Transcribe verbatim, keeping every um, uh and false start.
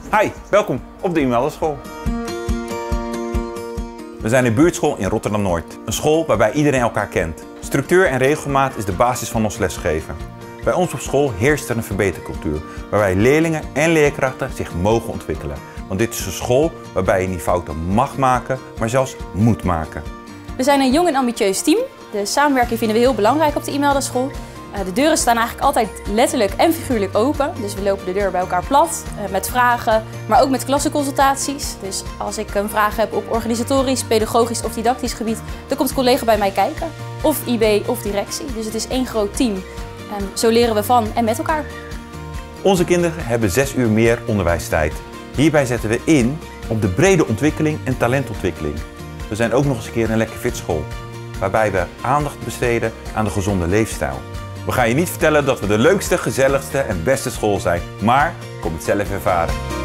Hi, welkom op de Imelda-school. We zijn een buurtschool in Rotterdam-Noord. Een school waarbij iedereen elkaar kent. Structuur en regelmaat is de basis van ons lesgeven. Bij ons op school heerst er een verbetercultuur, waarbij leerlingen en leerkrachten zich mogen ontwikkelen. Want dit is een school waarbij je niet fouten mag maken, maar zelfs moet maken. We zijn een jong en ambitieus team. De samenwerking vinden we heel belangrijk op de Imelda-school. De deuren staan eigenlijk altijd letterlijk en figuurlijk open. Dus we lopen de deur bij elkaar plat, met vragen, maar ook met klassenconsultaties. Dus als ik een vraag heb op organisatorisch, pedagogisch of didactisch gebied, dan komt een collega bij mij kijken. Of I B of directie. Dus het is één groot team. En zo leren we van en met elkaar. Onze kinderen hebben zes uur meer onderwijstijd. Hierbij zetten we in op de brede ontwikkeling en talentontwikkeling. We zijn ook nog eens een keer een lekker fit school, waarbij we aandacht besteden aan de gezonde leefstijl. We gaan je niet vertellen dat we de leukste, gezelligste en beste school zijn, maar kom het zelf ervaren.